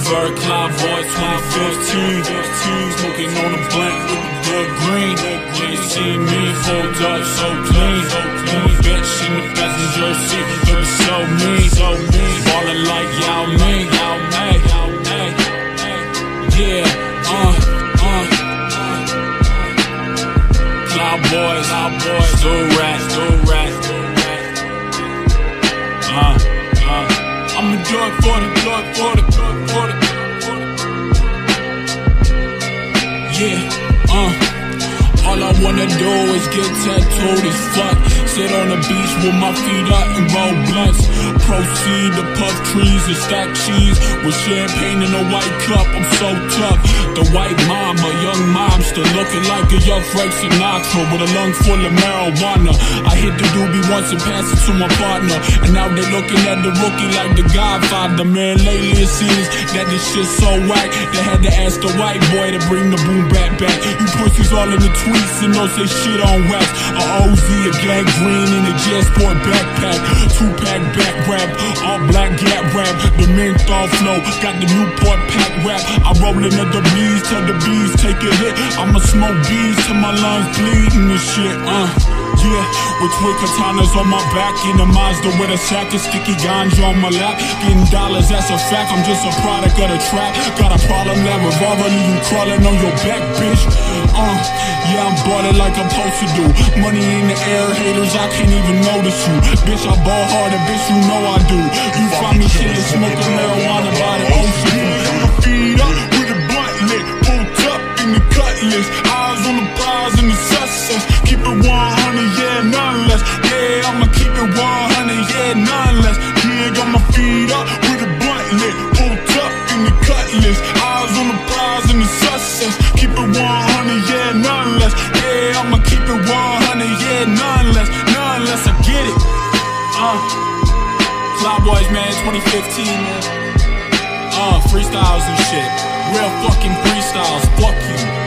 Bird Cloud Boys 2015. Smoking on a blunt with the good green. You see me fold up so clean. Bitch in the passenger seat, look so mean. Ballin' like Yao Ming. Yeah, Cloud Boys, do rat. I'ma do it for the. Yeah, all I wanna do is get tattooed as fuck. Sit on the beach with my feet up and roll blunts. Proceed to puff trees and stack cheese with champagne in a white cup. I'm so tough. The white mama, young mom, still looking like a young Frank Sinatra with a lung full of marijuana. I hit the doobie once and passed it to my partner, and now they looking at the rookie like the Godfather. Man, lately it seems that this shit so whack. They had to ask the white boy to bring the boom back. You pussies all in the tweets and don't say shit on wax. A OZ, a gang green in a JetSport backpack. 2-pack back rap, all black gap rap. The menthol flow, got the Newport pack rap. I roll into the bees, tell the bees take a hit. I'ma smoke bees till my lungs bleeding and shit. Yeah, with twin katanas on my back in a Mazda with a sack of sticky ganja on my lap. Getting dollars, that's a fact, I'm just a product of the trap. Got a problem that revolving and you crawling on your back, bitch. Yeah, I'm ballin' like I'm supposed to do. Money in the air, haters, I can't even notice you. Bitch, I ball hard, bitch, you know I do. You find me chillin', smoking marijuana by the ocean. My feet up with a blunt lit, pulled up in the cutlass. Eyes on the prize and the success. Keep it 100, yeah, none less. Yeah, I'ma keep it 100, yeah, none less. Yeah, got my feet up with a blunt lit, pulled up in the cutlass. Eyes on the prize and the success. Keep it 100, yeah, none less. Yeah, I'ma keep it 100, yeah, none less. None less, I get it. Cloud Boys, man, 2015, man. Freestyles and shit. Real fucking freestyles, fuck you.